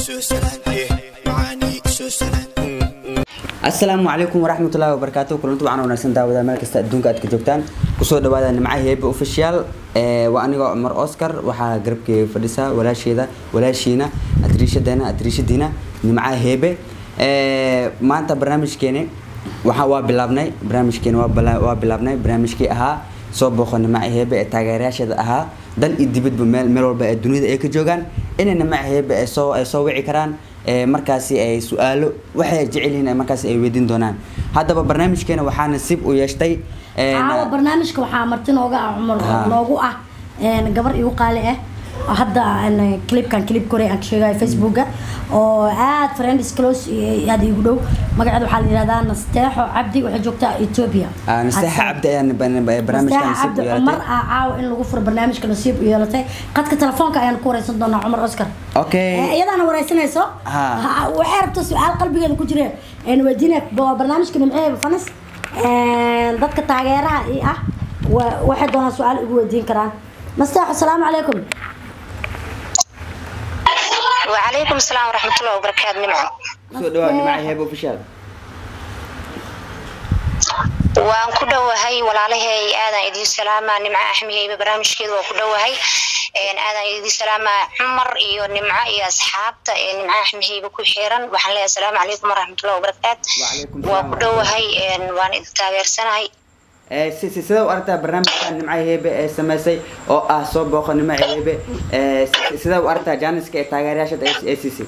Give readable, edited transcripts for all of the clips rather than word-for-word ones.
السلام عليكم ورحمة الله وبركاته. كلنا طبعا وناسين داودا ملك استدون كات كجوكتان كسر دوادا إن معي هيب أوفيشال وأنا عمر أوسكار وحا قربك فديسا ولا شيء ذا ولا شينا أتريش دينا إن معي هيب ما أنت برنامج كيني وحا بلابناي برنامج كيني وبلابناي برنامج كي أها صوب خن معي هيب تاجرياش أها دل إدبت بمل بقى الدنيا إيه كجوكان إن معي هيب سوي كران markaasi ay su'aalo waxay jecelina markaasi ay weydin doonaan hadaba barnaamijkeena waxaa nasiib u yeeshtay barnaamijka waxaa martin ooga Umar loogu ah gabar igu qaali ah hadda clip Korea aan sheegay Facebook oo aad friends close aad igu dhow magaceedu waxa la yiraahdaa Nasteexo Cabdi waxay joogtaa Ethiopia Nasteexo Cabdi ayaan barnaamijkan nasiib u yeelatay Umar caaw in lagu furo barnaamijka nasiib u yeelatay qadka telefoonka ayaan ku wareysan doonaa Umar Oscar okay iyadana wareysanayso waxay rabto su'aal qalbigeeda ku jira in wadiina barnaamijka nimcee fanas dadka taageeraha ah waxay doonaan su'aal ugu weydiin karaan Nasteexo assalaamu calaykum وعليكم السلام ورحمة الله وبركاته. نمعه معي هيبو فشال وان كدوا هاي ولا عليه آذان إدي السلامة نمعه أحمي ببرامج كذا وكدوا هاي آذان إدي السلامة عمر إيو نمعه يا أصحاب نمعه أحمي بكل خيرا وحنا السلام عليكم ورحمة الله وبركاته وكدوا هاي وان إدي تاجر سنة هاي سيدا وأرتا برنامج كان معي هيبة سماسي أو صوب بخون معي هيبة سيدا وأرتا جانس كتاجرياشة سي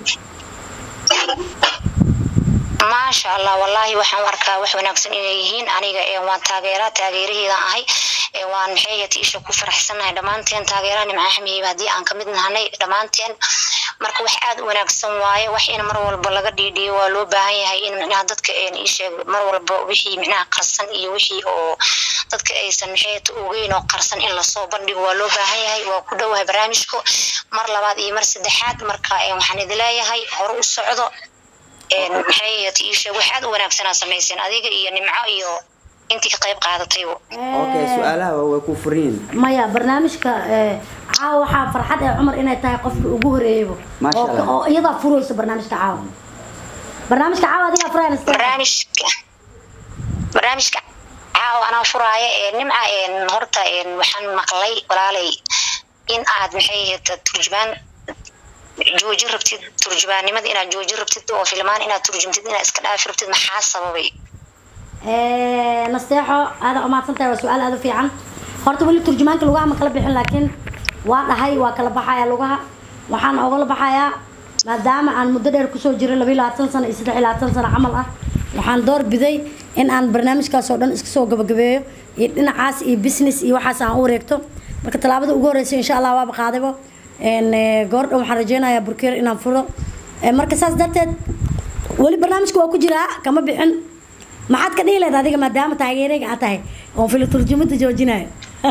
ما شاء الله والله وحن وركا وحنا نقصن إليهن أنا وان تاجره ذا هاي وان حياتي إيش أكون فرحسنا دمانتين تاجراني مع حمي بدي أن كمدنا هني دمانتين marka wax aad wanaagsan waaye wax in mar walba laga dhiidhiyo waa loo baahan yahay in macnaha dadka ay sheeg mar walba wixii macnaha qarsan iyo wixii oo dadka aysan maxay ogeyn oo qarsan in la soo bandhigo waa loo baahan yahay waa ku dhawahay barnaamijku mar labaad iyo mar saddexaad marka waxaan idin leeyahay hor u socdo maxay sheeg wax aad wanaagsan sameeyeen adiga iyo nimco iyo intii ka qayb qaadatay okay su'aalaha way ku furiin maya barnaamijka caawa waxa farxad ee Umar inay tahay qofka ugu horeeyo oo iyada furayso barnaamijka caawa adiga furayso barnaamijka caawa ana furaayo nimca horta waxaan maqlay walaalay in aad maxay turjubaan jooji rabtid turjubaanimada inaad jooji rabtid oo filmaan inaad turjumtid inaad iska dhaaf rabtid maxaa sababay Nasteexo hada uma santahay su'aal aad u fiican horta wali turjumaanka lugaha ma kala bixin laakiin waa dhahay waa kala baxaya lugaha waxaan uga la baxayaa maadaama aan muddo dheer ku soo jiray 22 sano iyo 23 sano camal ah waxaan door biday in aan barnaamijkaas oo dhan iska soo gabagabeeyo iyo dhinacaas iyo business iyo waxaas aan u wareegto marka talaabada ugu horeysa insha Allah waa qaadaybo goordho waxaan rajeynayaa burkeer inaan furo marka saas darteed wali barnaamijku waa ku jiraa kama bixin maxaad ka dhihi leedahay adiga maadaama taageerayga aad tahay oo fil turjumada joojinayo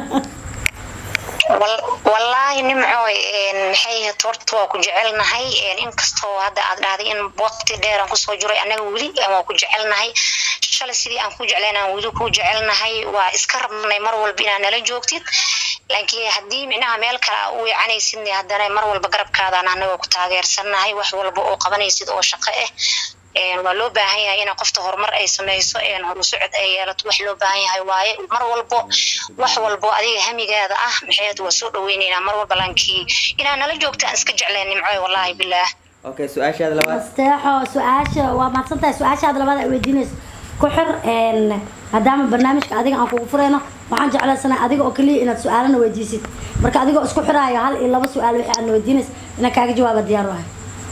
والله نمعوي maxay torto ku jecelnahay in kasto hada aad dhahday in waqti dheer aan ku soo jiray anaga wali aan ku jecelnahay shalay sidii aan ku jecelaynaa wali ku jecelnahay waa iska rabnay mar walba inaan nala joogtid laakiin hadii micnaha meel kale uu yacanaysid hadana mar walba garabkaada anaga ku taageersanahay wax walba oo qabanaysid oo shaqo ah waa loo baahan yahay in qofta horumar ay sameeyso horu socod ay yeelato wax loo baahan yahay waaye mar walba wax walba adiga hamigaada ah maxay waa soo dhaweynayna mar walba lankii ina nala joogta iska jecleen nimco wallahi billah okay su'aashaada labaad Nasteexo su'aasha waa ma santahay su'aashaada labaad ay weydiinayso ku xir maadaama barnaamijka adiga aan kugu fureyno waxaan jeclaysanahay adiga oo kaliya inaad su'aalana weydiisid marka adiga isku xiraayo hal iyo laba su'aal wixii aad weydiinayso ina kaaga jawaab diyaar ah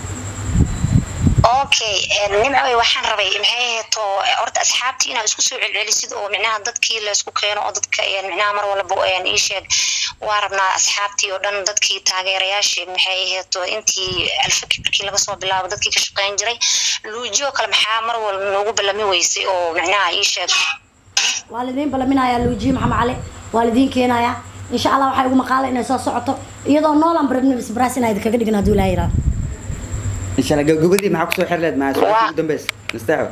okay nimcay waxaan rabay maxay to horta asxaabtii inaa isku soo celcelisid oo macnaha dadkii la isku keeno oo dadka macnaha mar walba ii sheeg waa rabnaa asxaabtii oo dhan dadkii taageerayaashii maxay to intii alfikirkii laga soo bilaabo dadkii ka shaqeyn jiray luujiyo kale maxaa mar walba noogu balami weysay oo macnaha ii sheeg waalidiin balaminaya luujiyo maxamed cali waalidiin keenaya insha Allah waxay ugu maqaalay inay soo socoto iyadoo noolan barnaamij braas inay kaga dhigna haduu la yiraahdo إن شاء الله جوجودي معك سو حرلت مع سؤال جدا بس نستعد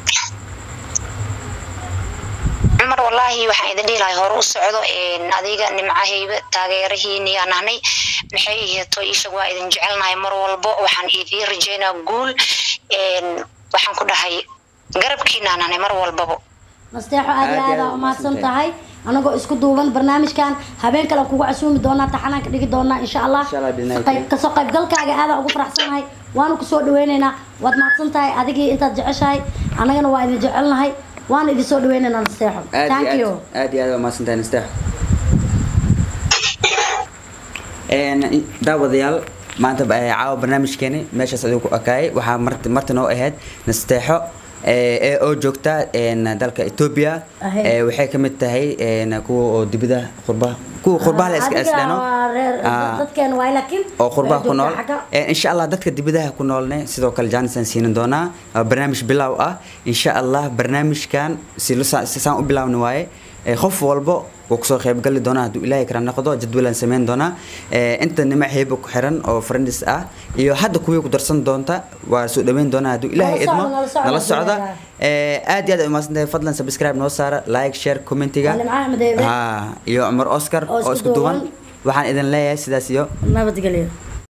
عمر والله waxaan idin dhiilay hor u socdo adiga nimcahayba taageerihiin iyo anaanay maxay yihiin isha waa idin jecelnahay mar walbo waxaan idin rajeynaa guul waxaan ku dhahay garabkiina aanay mar walbaba nasteexo aad u mahadsan tahay anagoo isku duuban barnaamijkan habeen kale kugu casuumi doonaa taxanaan ka dhigi doonaa insha Allah kasoo qaybgalkaaga aad ugu faraxsanahay waanu ku soo dhaweynaynaa waad mahadsan tahay adigii intaad jeceshahay anagana waa idin jecelnahay waan idin soo dhaweynaynaa nasteexo thank you aad u mahadsan tahay nasteexo daawadayaal maanta caawa barnaamijkeeni meeshaas adigu ku akaayay waxaa marti noo ahayd nasteexo oo joogta dalka Ethiopia waxay kamid tahay kuwa oo dibida qurbaha la iska aslano dadkeen way laakiin oo qurbaha ku nool insha Allah dadka dibidaha ku noolne sidoo kale jaanisan siin doona barnaamij bilaaw ah insha Allah barnaamijkan si saan u bilaawno waaye qof walbo وكسو خيب قال لي دونا هدو إلهي كرام نقضو جدولا نسمين دونا انت نمع هيبو كحران او فرندس iyo hadda kuwii ku darsan doonta waa soo dhaweyn doona hadu ilaahay idmo nala socda aad u maasantahay fadlan subscribe noo saara like share commentiga iyo Umar Oscar oo isku duwan waxaan idin leeyahay sidaas iyo nabadgelyo